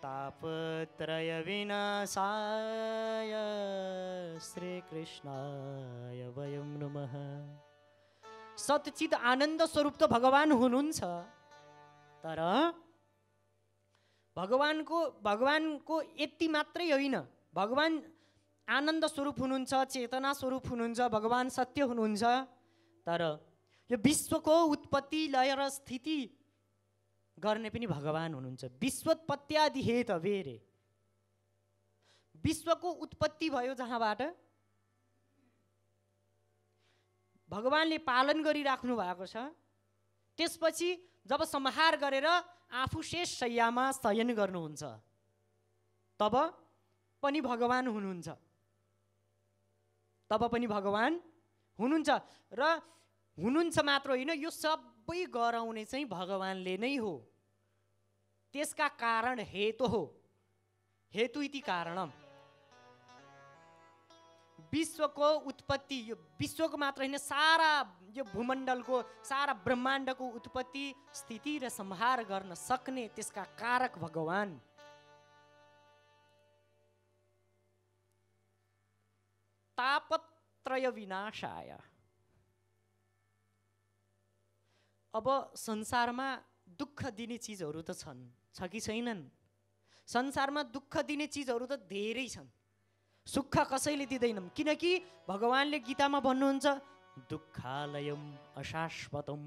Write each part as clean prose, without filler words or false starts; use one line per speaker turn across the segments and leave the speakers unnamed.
तापत्रय विनाशाय श्रीकृष्णाय वयं नमः। सच्चित आनन्द स्वरूप त भगवान हुनुहुन्छ, तर भगवानको यति मात्रै होइन, भगवान आनन्द स्वरूप हुनुहुन्छ, चेतना स्वरूप हुनुहुन्छ, भगवान सत्य हुनुहुन्छ, तर यो विश्वको उत्पत्ति लय र स्थिति गर्ने पनि भगवान हुनुहुन्छ। विश्वोत्पत्त्यादि हेतवे रे, विश्वको उत्पत्ति भयो जहाँबाट भगवानले पालन गरिराख्नु भएको छ, त्यसपछि जब संहार गरेर आफू शेष शय्यामा शयन गर्नुहुन्छ तब पनि भगवान हुनुहुन्छ, तब पनि भगवान हुनुहुन्छ। र हुनुहुन्छ मात्र होइन, यो सबै गराउने चाहिँ भगवानले नै हो। त्यसका कारण हेतु हो, हेतु इति कारणम। विश्वको उत्पत्ति, यो विश्वको मात्र होइन, सारा यो भूमण्डलको, सारा ब्रह्माण्डको उत्पत्ति स्थिति र संहार गर्न सक्ने त्यसका कारक भगवान। तापत्रय विनाशाय। अब संसारमा दुःख दिने चिजहरू त छन्, छ कि छैनन्? संसारमा दुःख दिने चिजहरू त धेरै छन्, सुख कसैले दिँदैनन्, किनकि भगवानले गीतामा भन्नुहुन्छ दुःखालयम अशाश्वतम।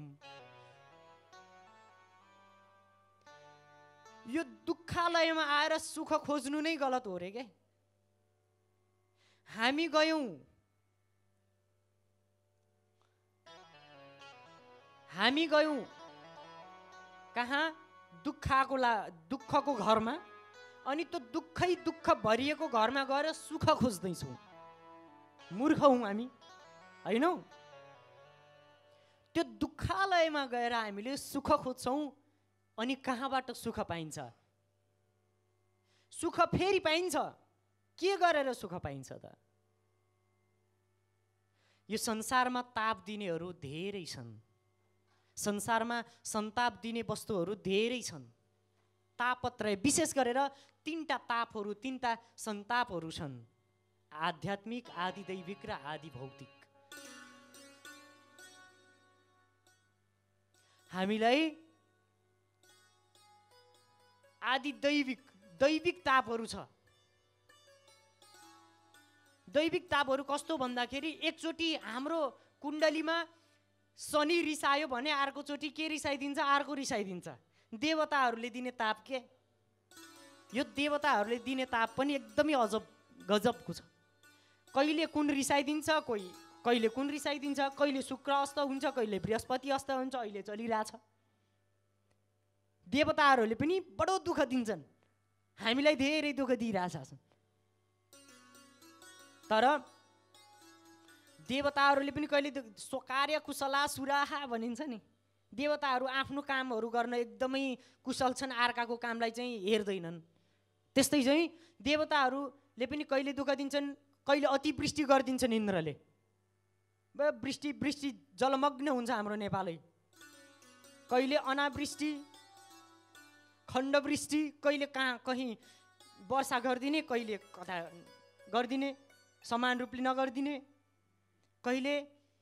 यो दुःखालयमा आएर सुख खोज्नु नै गलत हो रे के। हामी गयौं कहाँ? दुःखको घरमा, अनि त्यो दुःख भरिएको घरमा गएर सुख खोज्दैछौँ। मूर्ख हौँ हामी, हैनौ? त्यो दुःखालयमा गएर हामीले सुख खोज्छौँ, अनि कहाँबाट सुख पाइन्छ? सुख फेरि पाइन्छ, के गरेर सुख पाइन्छ त? यो संसारमा ताप दिनेहरू धेरै छन्, संसारमा सन्ताप दिने वस्तुहरू धेरै छन्। तापत्रय, विशेष गरेर तीनटा तापहरू, तीनटा सन्तापहरू छन्, आध्यात्मिक, आदि दैविक र आदि भौतिक। हामीलाई आदि दैविक तापहरू छ। दैविक तापहरू कस्तो भन्दाखेरि, एकचोटि हाम्रो कुण्डलीमा शनि रिसायो भने अर्कोचोटि के रिसाइदिन्छ? अर्को रिसाइदिन्छ। देवताहरूले दिने ताप के? यो देवताहरूले दिने ताप पनि एकदमै अजब गजबको छ। कहिले कुन रिसाइदिन्छ, कहिले कुन रिसाइदिन्छ, कहिले शुक्र अस्त हुन्छ, कहिले बृहस्पति अस्त हुन्छ, अहिले चलिरहेछ। देवताहरूले पनि बडो दुःख दिन्छन्, हामीलाई धेरै दुःख दिइरहेछन्। तर देवताहरूले पनि कहिले कार्य कुशला सुराहा भनिन्छ नि, देवताहरू आफ्नो कामहरू गर्न एकदमै कुशल छन्, अर्काको कामलाई चाहिँ हेर्दैनन्। त्यस्तै चाहिँ देवताहरूले पनि कहिले दुःख दिन्छन्, कहिले अतिवृष्टि गरिदिन्छन् इन्द्रले। वृष्टि जलमग्न हुन्छ हाम्रो नेपालै। कहिले अनावृष्टि, खण्डवृष्टि, कहिले कहीँ वर्षा गरिदिने, कहिले कता गरिदिने, समान रूपले नगरिदिने कहिले।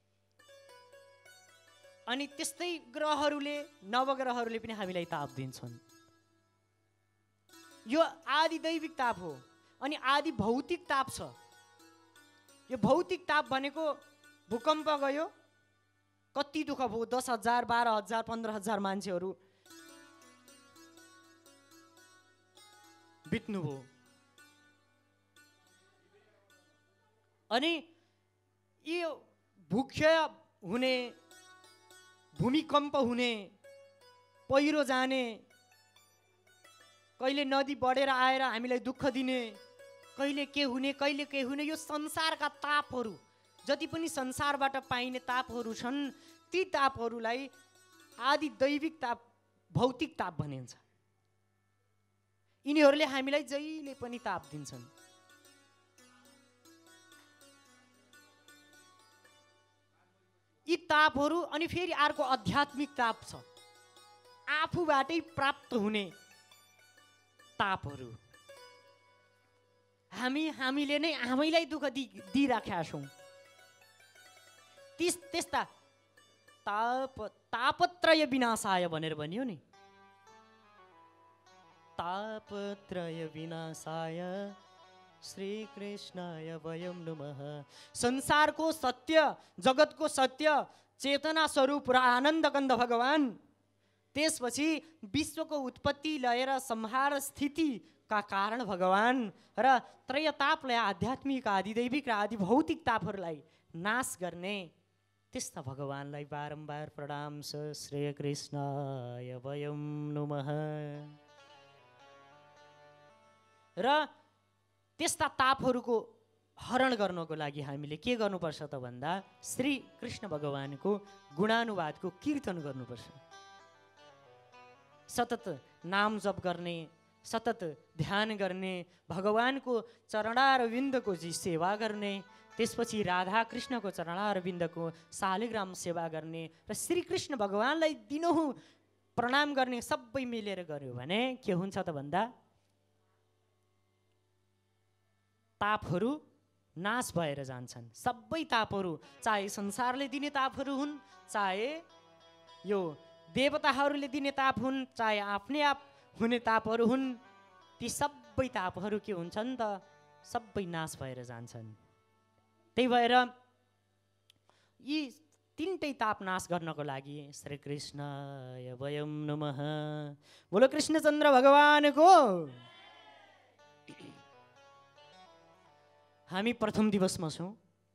अनि त्यस्तै नवग्रहहरूले पनि हामीलाई ताप दिन्छन्। यो आदि दैविक ताप हो। अनि आदि भौतिक ताप छ। यो भौतिक ताप भनेको भूकम्प गयो, कति दुःख भयो, 10,000, 12,000, 15,000 मान्छेहरू बित्नुभयो। अनि यो भूक्षय हुने, भूमिकम्प हुने, पहिरो जाने, कहिले नदी बढेर आएर हामीलाई दुःख दिने, कहिले के हुने, यो संसारका तापहरू, जति पनि संसारबाट पाइने तापहरू छन्, ती तापहरूलाई आदि दैविक ताप, भौतिक ताप भनिन्छ। यिनीहरूले हामीलाई जहिले पनि ताप दिन्छन्। यी तापहरू अनि फेरि अर्को आध्यात्मिक ताप छ, आफूबाटै प्राप्त हुने। तापहरू हामीले नै आफैलाई दुःख दिइराखेका छौँ। त्यस्ता तापत्रय विनाशाय भनेर भनियो नि, तापत्रय विनाशाय श्रीकृष्णाय वयं नमः। संसारको सत्य, जगतको सत्य, चेतना स्वरूप र आनन्दकन्द भगवान, त्यसपछि विश्वको उत्पत्ति लय र संहार स्थितिका कारण भगवान र त्रयतापलाई आध्यात्मिक आदिदैविक र आदि भौतिक तापहरूलाई नाश गर्ने त्यस्ता भगवानलाई बारम्बार प्रणाम छ। श्री कृष्णाय वयं नमः। र त्यस्ता तापहरूको हरण गर्नको लागि हामीले के गर्नुपर्छ त भन्दा श्री कृष्ण भगवानको गुणानुवादको कीर्तन गर्नुपर्छ। सतत नाम जप गर्ने, सतत ध्यान गर्ने, भगवानको चरणारविन्दको सेवा गर्ने, त्यसपछि राधा कृष्णको चरणारविन्दको शालिग्राम सेवा गर्ने र श्रीकृष्ण भगवानलाई दिनहुँ प्रणाम गर्ने सबै मिलेर गर्यो भने के हुन्छ त भन्दा तापहरू नाश भएर जान्छन्। सबै तापहरू, चाहे संसारले दिने तापहरू हुन्, चाहे यो देवताहरूले दिने ताप हुन्, चाहे आफ्नै आप हुने तापहरू हुन्, ती सबै तापहरू के हुन्छन् त सबै नाश भएर जान्छन्। त्यही भएर यी तीनटै ताप नाश गर्नको लागि श्री कृष्णाय वयं नमः। बोलो कृष्णचन्द्र भगवानको। हामी प्रथम दिवसमा छौँ।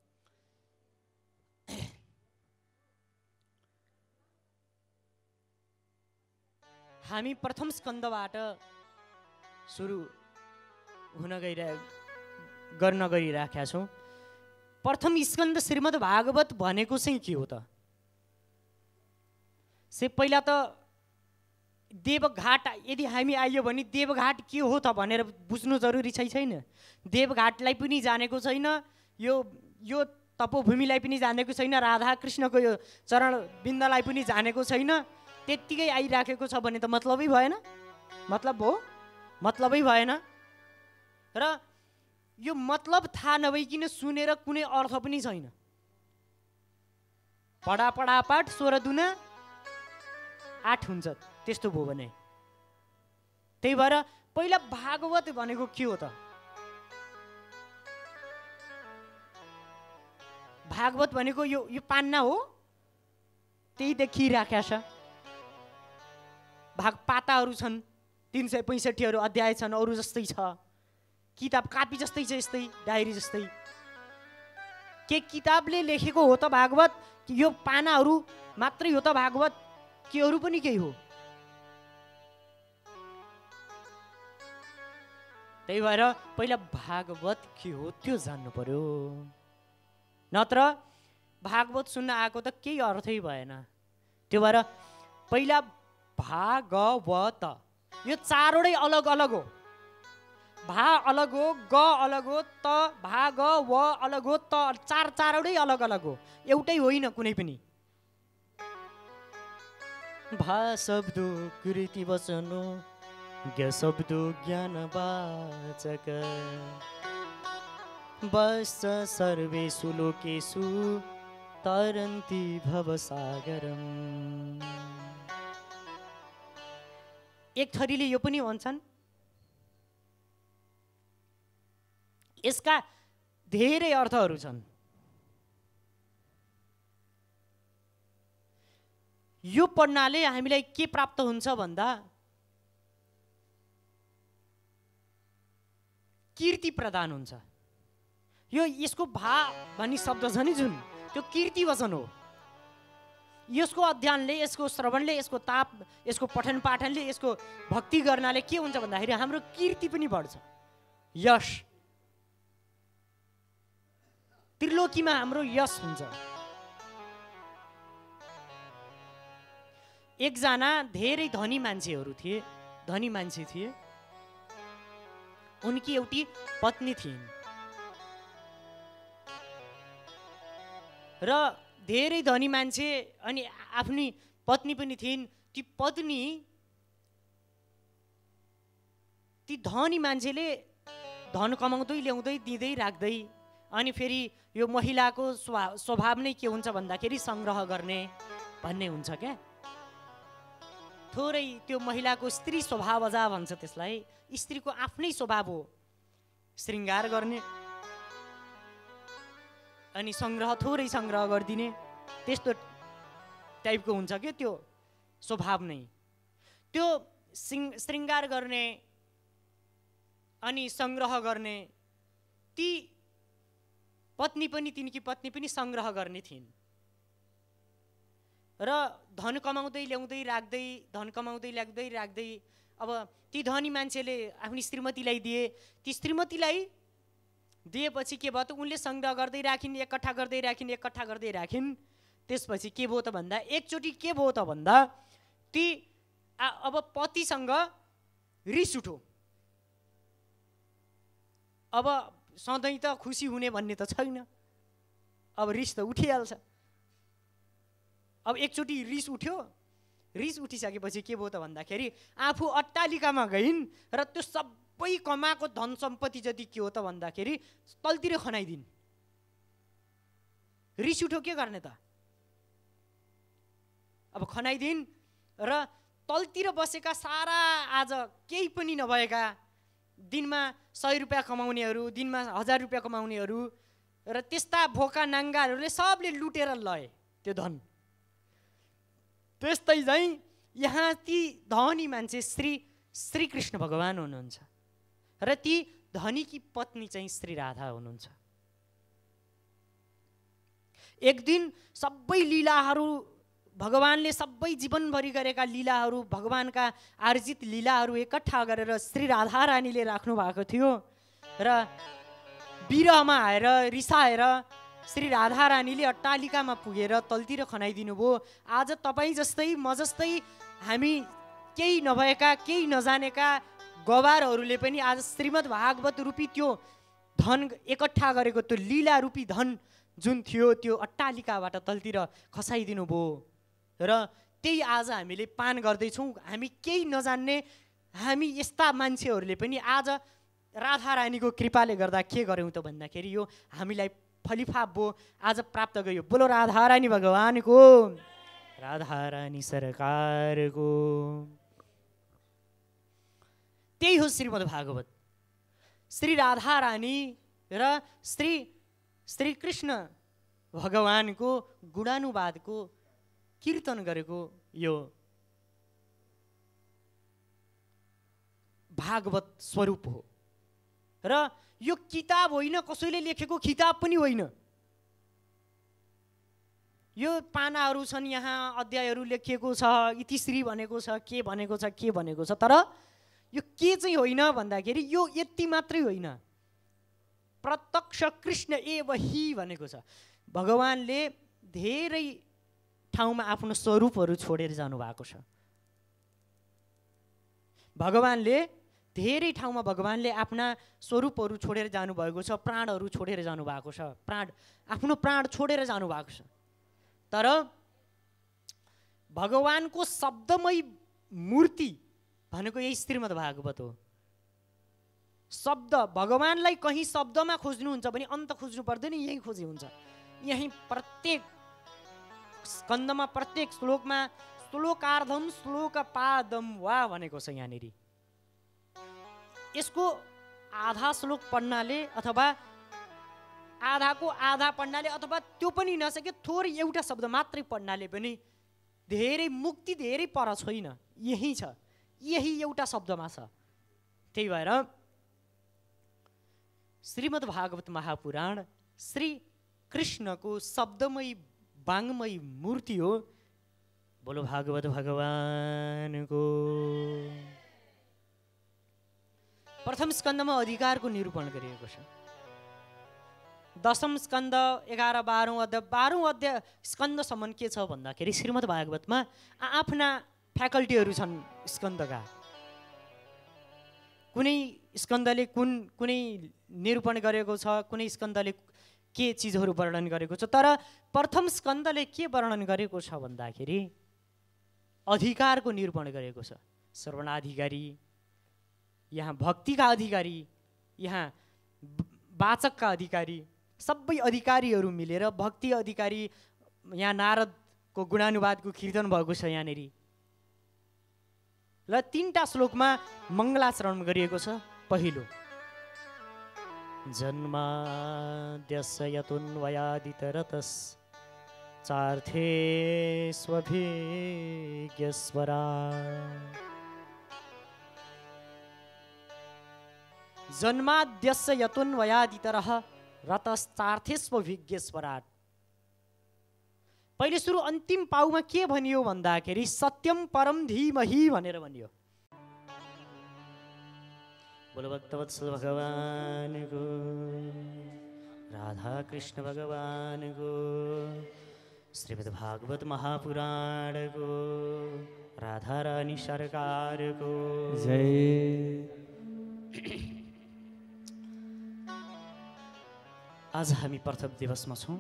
हामी प्रथम स्कन्धबाट सुरु गर्न गइराखेका छौँ। प्रथम स्कन्ध श्रीमद् भागवत भनेको चाहिँ के हो त? पहिला त देवघाट यदि हामी आइयो भने देवघाट के हो त भनेर बुझ्नु जरुरी छैन। देवघाटलाई पनि जानेको छैन, यो तपोभूमिलाई पनि जानेको छैन, राधा कृष्णको यो चरण बिन्दलाई पनि जानेको छैन, त्यत्तिकै आइराखेको छ भने त मतलबै भएन। मतलब हो, मतलबै भएन। र यो मतलब थाहा नभइकन सुनेर कुनै अर्थ पनि छैन। पढा पाठ 16 दुना 8 हुन्छ, त्यस्तो भयो भने। त्यही भएर पहिला भागवत भनेको के हो त? भागवत भनेको यो पान्ना हो, त्यही देखिराखेको छ। भाग पाताहरू छन्, 365 अध्याय छन्, अरू जस्तै छ। किताब कापी जस्तै छ, यस्तै डायरी जस्तै। के किताबले लेखेको हो त भागवत? यो पानाहरू मात्रै हो त भागवत? के अरू पनि केही हो? त्यही भएर पहिला भागवत के हो त्यो जान्नु पर्यो, नत्र भागवत सुन्न आएको त केही अर्थै भएन। त्यो भएर पहिला भागवत, यो चारवटै अलग अलग हो। भा अलग हो, ग अलग हो, त भाग व अलग हो, त चारवटै अलग अलग हो, एउटै होइन कुनै पनि। भा शब्द कृति वचन ज्ञ शब्द ज्ञानवाचक बस सर्वेषु लोकेषु तरन्ति भवसागरम्। एक थरीले यो पनि भन्छन्, यसका धेरै अर्थहरू छन्। यो पढ्नाले हामीलाई के प्राप्त हुन्छ भन्दा कीर्ति प्रदान हुन्छ। यसको भा भन्ने शब्द छ नि जुन, त्यो कीर्ति वचन हो। यसको अध्ययनले, यसको श्रवणले, यसको ताप, यसको पठन पाठनले, यसको भक्ति गर्नाले के हुन्छ भन्दाखेरि हाम्रो कीर्ति पनि बढ्छ, यश। त्रिलोकीमा हाम्रो यश हुन्छ। एकजना धेरै धनी मान्छेहरू थिए, धनी मान्छे थिए। उनकी एउटी पत्नी थिइन् र धेरै धनी मान्छे अनि आफ्नी पत्नी पनि थिइन्। ती पत्नी ती धनी मान्छेले धन कमाउँदै ल्याउँदै दिँदै राख्दै, अनि फेरि यो महिलाको स्वभाव नै के हुन्छ भन्दाखेरि सङ्ग्रह गर्ने भन्ने हुन्छ क्या। थोरै त्यो महिलाको स्त्री स्वभाव अझ भन्छ त्यसलाई, स्त्रीको आफ्नै स्वभाव हो श्रृङ्गार गर्ने अनि सङ्ग्रह, थोरै सङ्ग्रह गरिदिने, त्यस्तो टाइपको हुन्छ क्या त्यो स्वभाव नै। त्यो श्रृङ्गार गर्ने अनि सङ्ग्रह गर्ने, ती पत्नी पनि, तिनकी पत्नी पनि सङ्ग्रह गर्ने थिइन् र धन कमाउँदै ल्याउँदै राख्दै, धन कमाउँदै ल्याउँदै राख्दै, अब ती धनी मान्छेले आफ्नो श्रीमतीलाई दिए, ती श्रीमतीलाई दिएपछि के भयो त, उनले सङ्ग्रह गर्दै राखिन्, एकट्ठा गर्दै राखिन्, एकट्ठा गर्दै राखिन्। त्यसपछि के भयो त भन्दा, एकचोटि के भयो त भन्दा, ती अब पतिसँग रिस उठ्यो। अब सधैँ त खुसी हुने भन्ने त छैन, अब रिस त उठिहाल्छ। अब एकचोटि रिस उठ्यो, रिस उठिसकेपछि के भयो त भन्दाखेरि आफू अट्टालिकामा गइन् र त्यो सबै कमाएको धन सम्पत्ति जति के हो त भन्दाखेरि तलतिर खनाइदिन्। रिस उठ्यो, के गर्ने त, अब खनाइदिन् र तलतिर बसेका सारा आज केही पनि नभएका, दिनमा 100 रुपियाँ कमाउनेहरू, दिनमा 1000 रुपियाँ कमाउनेहरू र त्यस्ता भोका नाङ्गाहरूले सबले लुटेर लए त्यो धन। त्यस्तै चाहिँ यहाँ ती धनी मान्छे श्री कृष्ण भगवान हुनुहुन्छ र ती धनीकी पत्नी चाहिँ श्री राधा हुनुहुन्छ। एक दिन सबै लीलाहरू, भगवानले सबै जीवनभरि गरेका लीलाहरू, भगवानका आर्जित लीलाहरू एकट्ठा गरेर श्री राधा रानीले राख्नु भएको थियो र विरहमा आएर रिसाएर श्री राधा रानीले अट्टालिकामा पुगेर तलतिर खनाइदिनु भयो। आज तपाईँ जस्तै म जस्तै हामी केही नभएका, केही नजानेका गवारहरूले पनि आज श्रीमद् भागवत रूपी त्यो धन एकट्ठा गरेको, त्यो लीला रूपी धन जुन थियो त्यो अट्टालिकाबाट तलतिर खसाइदिनु भयो र त्यही आज हामीले पान गर्दैछौँ। हामी केही नजान्ने हामी यस्ता मान्छेहरूले पनि आज राधा रानीको कृपाले गर्दा के गर्यौँ त भन्दाखेरि यो हामीलाई फलिफाप भयो, आज प्राप्त गयो। बोलो राधा रानी भगवानको, राधा रानी सरकारको। त्यही हो श्रीमद् भागवत। श्री राधा रानी र श्री कृष्ण भगवानको गुणानुवादको कीर्तन गरेको यो भागवत स्वरूप हो र यो किताब होइन, कसैले लेखेको किताब पनि होइन। यो पानाहरू छन्, यहाँ अध्यायहरू लेखिएको छ, इतिश्री भनेको छ, के भनेको छ, के भनेको छ, तर यो के चाहिँ होइन भन्दाखेरि यो यति मात्रै होइन, प्रत्यक्ष कृष्ण एव हि भनेको छ। भगवानले धेरै ठाउँमा आफ्नो स्वरूपहरू छोडेर जानुभएको छ। भगवानले धेरै ठाउँमा भगवानले आफ्ना स्वरूपहरू छोडेर जानुभएको छ, प्राणहरू छोडेर जानुभएको छ, आफ्नो प्राण छोडेर जानुभएको छ। तर भगवानको शब्दमय मूर्ति भनेको यही श्रीमद् भागवत हो। शब्द, भगवानलाई कहीँ शब्दमा खोज्नुहुन्छ भने अन्त खोज्नु पर्दैन, यहीँ खोजे हुन्छ। यहीँ प्रत्येक स्कन्दमा, प्रत्येक श्लोकमा श्लोकार्धम श्लोकपादम वा भनेको छ। यहाँनिर यसको आधा श्लोक पढ्नाले अथवा आधाको आधा पढ्नाले अथवा त्यो पनि नसके थोरै एउटा शब्द मात्रै पढ्नाले पनि धेरै मुक्ति धेरै पर छैन, यही छ, यही एउटा शब्दमा छ। त्यही भएर श्रीमद् भागवत महापुराण श्री कृष्णको शब्दमय वाङ्मय मूर्ति हो। बोलो भागवत भगवानको। प्रथम स्कन्दमा अधिकारको निरूपण गरिएको छ। दशम स्कन्द 11, 12औं अध्याय, 12औं अध्याय स्कन्दसम्म के छ भन्दाखेरि श्रीमद् भागवतमा आफ्ना फ्याकल्टीहरू छन् स्कन्दका। कुनै स्कन्दले कुनै निरूपण गरेको छ, कुनै स्कन्दले के चिजहरू वर्णन गरेको छ। तर प्रथम स्कन्दले के वर्णन गरेको छ भन्दाखेरि अधिकारको निरूपण गरेको छ। श्रवणाधिकारी, यहाँ भक्तिका अधिकारी, यहाँ वाचकका अधिकारी, सबै अधिकारीहरू मिलेर भक्ति अधिकारी यहाँ नारदको गुणानुवादको कीर्तन भएको छ यहाँनिर। ल 3टा श्लोकमा मङ्गलाचरण गरिएको छ। पहिलो जन्माद्यस्य यतोऽन्वयादितरतस् चार्थे स्वभिज्ञस्वरा। जन्माद्यस्य यतोऽन्वयादितरः रतश्चार्थेष्वभिज्ञस्वराट्। पहिले सुरु अन्तिम पाउमा के भनियो भन्दाखेरि सत्यम परम धीमहि भनेर भनियो। बोलो भक्तवत्सल भगवानको, राधा कृष्ण भगवानको, श्रीमद् भागवत महापुराणको, राधा रानी सरकारको जय। आज हामी प्रथम दिवसमा छौँ।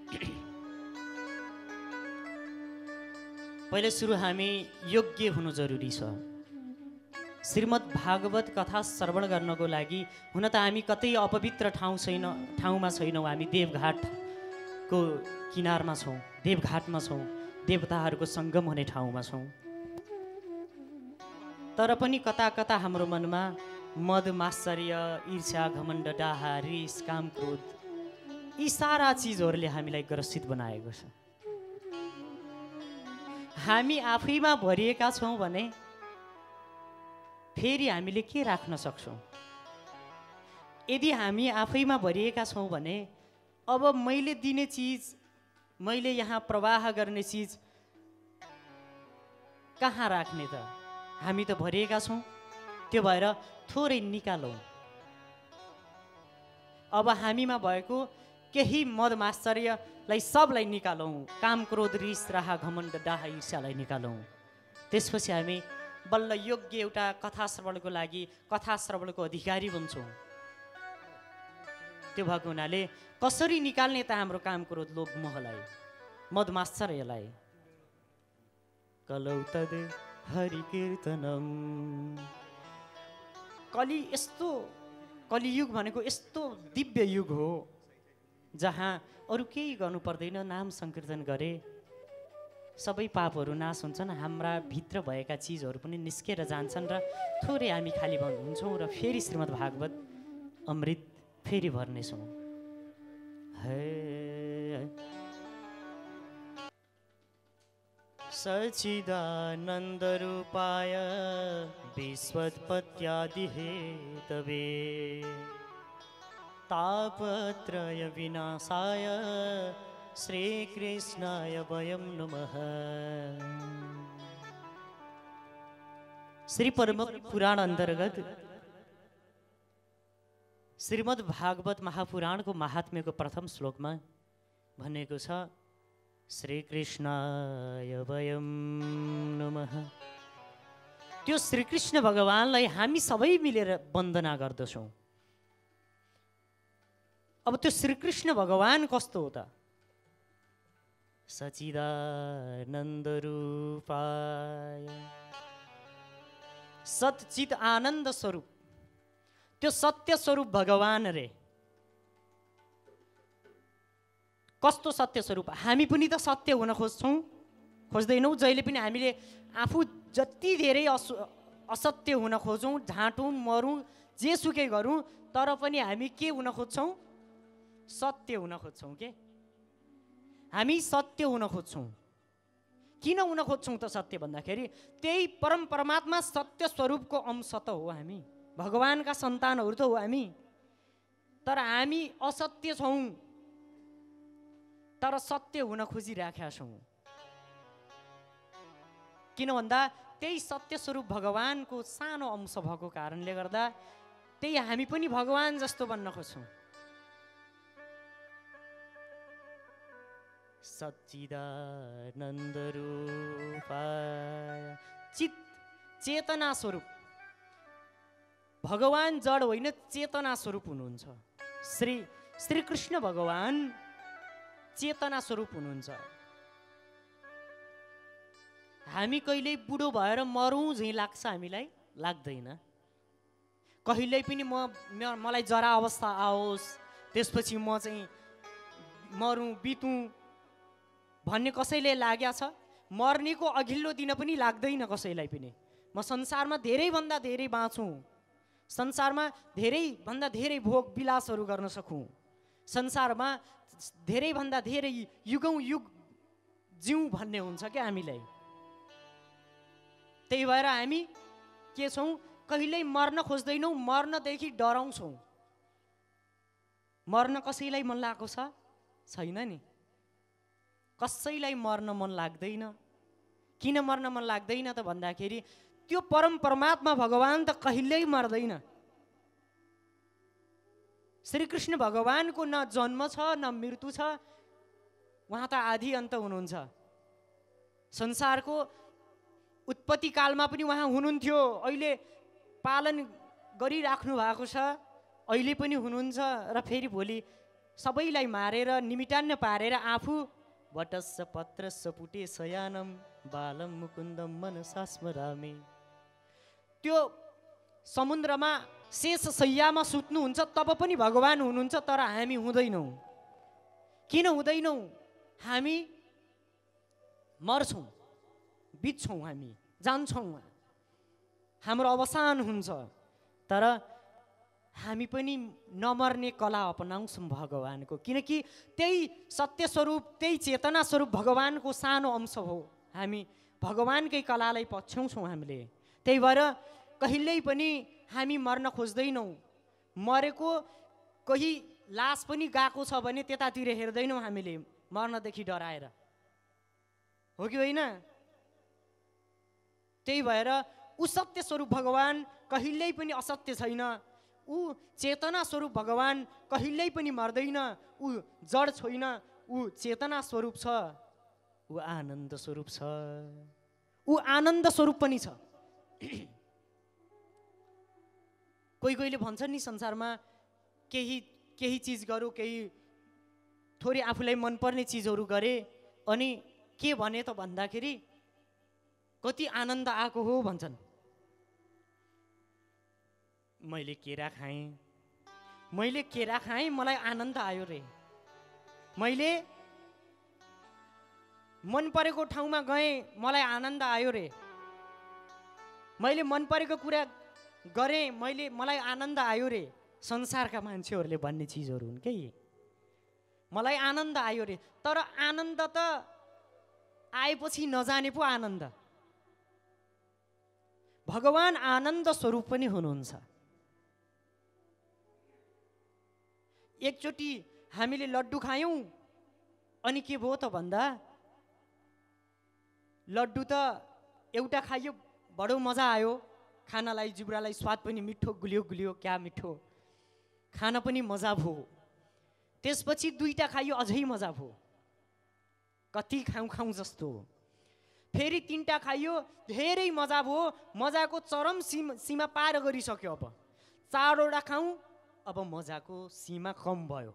पहिले सुरु हामी योग्य हुनु जरुरी छ। श्रीमद् भागवत कथा श्रवण गर्नको लागि हुन त हामी कतै अपवित्र ठाउँमा छैनौँ। हामी देवघाटको किनारमा छौँ, देवघाटमा छौँ, देवताहरूको सङ्गम हुने ठाउँमा छौँ। तर पनि कता कता हाम्रो मनमा मद मात्सर्य, ईर्ष्या, घमण्ड, डाहा, रिस, काम, क्रोध यी सारा चिजहरूले हामीलाई ग्रसित बनाएको छ। हामी आफैमा भरिएका छौँ भने फेरि हामीले के राख्न सक्छौँ? यदि हामी आफैमा भरिएका छौँ भने अब मैले दिने चिज, मैले यहाँ प्रवाह गर्ने चिज कहाँ राख्ने त? हामी त भरिएका छौँ। त्यो भएर थोरै निकालौँ। अब हामीमा भएको केही मद मात्सर्यलाई सबलाई निकालौँ। काम, क्रोध, रिस, राह, घमण्ड, डाहा, ईर्ष्यालाई निकालौँ। त्यसपछि हामी बल्ल योग्य एउटा कथा श्रवणको लागि कथा श्रवणको अधिकारी बन्छौँ। त्यो भएको हुनाले कसरी निकाल्ने त हाम्रो काम, क्रोध, लोभ, मोहलाई, मद मात्सर्यलाई? कलौ तद हरि कीर्तनम। कलियुग भनेको यस्तो दिव्य युग हो जहाँ अरू केही गर्नु पर्दैन। नाम संकीर्तन गरे सबै पापहरू नाश हुन्छन्। हाम्रा भित्र भएका चिजहरू पनि निस्केर जान्छन् र थोरै हामी खाली हुन्छौँ र फेरि श्रीमद् भागवत अमृत फेरि भर्नेछौँ। सच्चिदानन्द रूपाय विश्वोत्पत्त्यादि हेतवे तापत्रय विनाशाय श्रीकृष्णाय वयं नमः। श्री परम पुराण अन्तर्गत श्रीमद् भागवत महापुराणको महात्म्यको प्रथम श्लोकमा भनेको छ श्रीकृष्णाय वयं नमः। त्यो श्रीकृष्ण भगवानलाई हामी सबै मिलेर वन्दना गर्दछौँ। अब त्यो श्रीकृष्ण भगवान कस्तो हो त? सच्चिदानन्द रूपाय, सच्चित आनन्द स्वरूप, त्यो सत्य स्वरूप भगवान रे। कस्तो सत्य स्वरूप? हामी पनि त सत्य हुन खोज्दैनौँ। जहिले पनि हामीले आफू जति धेरै असत्य हुन खोजौँ, झाँटौँ, मरौँ, जेसुकै गरौँ, तर पनि हामी के हुन खोज्छौँ? सत्य हुन खोज्छौँ। के हामी सत्य हुन खोज्छौँ? किन हुन खोज्छौँ त सत्य भन्दाखेरि त्यही परमात्मा सत्य स्वरूपको अंश त हो हामी, भगवानका सन्तानहरू त हो हामी। तर हामी असत्य छौँ, तर सत्य हुन खोजिराखेका छौँ। किन भन्दा त्यही सत्य स्वरूप भगवानको सानो अंश भएको कारणले गर्दा त्यही हामी पनि भगवान जस्तो बन्न खोज्छौँ। सच्चिदानन्द रूपाय, चेतना स्वरूप भगवान जड होइन, चेतना स्वरूप हुनुहुन्छ। श्री कृष्ण भगवान चेतना स्वरूप हुनुहुन्छ। हामी कहिले बुढो भएर मरौँ झैँ लाग्छ? हामीलाई लाग्दैन। कहिल्यै पनि मलाई जरा अवस्था आओस्, त्यसपछि म चाहिँ मरौँ बितौँ भन्ने कसैले लागेको छ? मर्नेको अघिल्लो दिन पनि लाग्दैन कसैलाई पनि। म संसारमा धेरैभन्दा धेरै बाँचौँ, संसारमा धेरैभन्दा धेरै भोग विलासहरू गर्न सकौँ, संसारमा धेरैभन्दा धेरै युगौँ युग जिउँ भन्ने हुन्छ क्या हामीलाई। त्यही भएर हामी के छौँ, कहिल्यै मर्न खोज्दैनौँ, मर्नदेखि डराउँछौँ। मर्न कसैलाई मन लागेको छ? छैन नि। कसैलाई मर्न मन लाग्दैन। किन मर्न मन लाग्दैन त भन्दाखेरि त्यो परम परमात्मा भगवान त कहिल्यै मर्दैन। श्रीकृष्ण भगवानको न जन्म छ न मृत्यु छ, उहाँ त आदि अन्त हुनुहुन्छ। संसारको उत्पत्ति कालमा पनि उहाँ हुनुहुन्थ्यो, अहिले पालन गरिराख्नु भएको छ, अहिले पनि हुनुहुन्छ र फेरि भोलि सबैलाई मारेर निमिटान्न पारेर आफू वटस्स पत्रस्स पुटे शयानम बालम मुकुन्दम मनसा स्मरामि, त्यो समुद्रमा शेष शय्यामा सुत्नुहुन्छ तब पनि भगवान हुनुहुन्छ, तर हामी हुँदैनौँ। किन हुँदैनौँ? हामी मर्छौँ, बित्छौँ, हामी जान्छौँ, हाम्रो अवसान हुन्छ, तर हामी पनि नमर्ने कला अपनाउँछौँ भगवानको, किनकि त्यही सत्य स्वरूप, त्यही चेतना स्वरूप भगवानको सानो अंश हो। हामी भगवानकै कलालाई पछ्याउँछौँ हामीले। त्यही भएर कहिल्यै पनि हामी मर्न खोज्दैनौँ। मरेको कोही लास पनि गएको छ भने त्यतातिर हेर्दैनौँ हामीले, मर्नदेखि डराएर, हो कि होइन? त्यही भएर ऊ सत्य स्वरूप भगवान कहिल्यै पनि असत्य छैन, ऊ चेतना स्वरूप भगवान कहिल्यै पनि मर्दैन, ऊ जड छैन, ऊ चेतना स्वरूप छ, ऊ आनन्द स्वरूप छ, ऊ आनन्द स्वरूप पनि छ। कोही कोहीले भन्छन् नि संसारमा केही चिज गरौँ, केही थोरै आफूलाई मनपर्ने चिजहरू गरे अनि के भने त भन्दाखेरि कति आनन्द आएको हो भन्छन्। मैले केरा खाएँ मलाई आनन्द आयो रे, मैले मन परेको ठाउँमा गएँ मलाई आनन्द आयो रे, मैले मन परेको कुरा गरेँ मलाई आनन्द आयो रे। संसारका मान्छेहरूले भन्ने चिजहरू हुन् के, मलाई आनन्द आयो रे। तर आनन्द त आएपछि नजाने पो आनन्द। भगवान आनन्द स्वरूप पनि हुनुहुन्छ। एकचोटि हामीले लड्डु खायौँ अनि के भयो त भन्दा, लड्डु त एउटा खायो, बडो मजा आयो, खानालाई जिब्रालाई स्वाद पनि मिठो, गुलियो गुलियो, क्या मिठो, खाना पनि मजा भयो। त्यसपछि दुईटा खायो, अझै मजा भयो, कति खाउँ जस्तो। फेरि तीनटा खाइयो, धेरै मजा भयो, मजाको चरम सीमा पार गरिसक्यो। अब चारवटा खाउँ, अब मजाको सीमा कम भयो।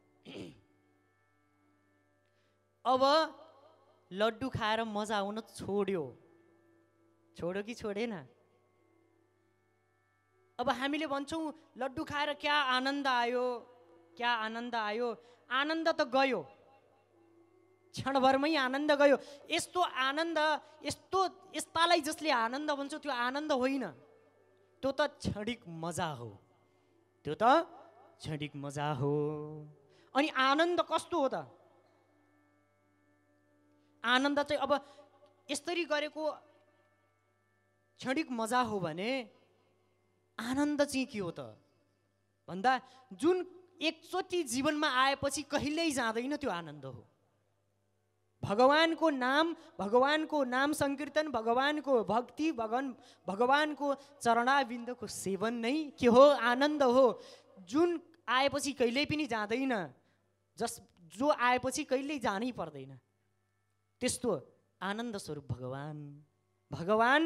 अब लड्डु खाएर मजा आउन छोड्यो कि छोडेन? अब हामीले भन्छौँ लड्डु खाएर क्या आनन्द आयो, क्या आनन्द आयो। आनन्द त गयो, क्षणभरमै आनन्द गयो। यस्तो आनन्द, यस्तालाई जसले आनन्द भन्छ त्यो आनन्द होइन, त्यो त क्षणिक मजा हो, त्यो त क्षणिक मजा हो। अनि आनन्द कस्तो हो त? आनन्द चाहिँ अब यसरी गरेको क्षणिक मजा हो भने आनन्द चाहिँ के हो त भन्दा जुन एकचोटि जीवनमा आएपछि कहिल्यै जाँदैन त्यो आनन्द हो। भगवानको नाम संकीर्तन, भगवानको भक्ति, भगवानको चरणाविन्दको सेवन नै के हो? आनन्द हो, जुन आएपछि कहिल्यै पनि जाँदैन, जो आएपछि कहिल्यै जानै पर्दैन, त्यस्तो आनन्द स्वरूप भगवान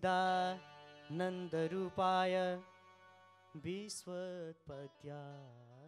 सच्चिदानन्द रूपाय विश्वोत्पत्त्याय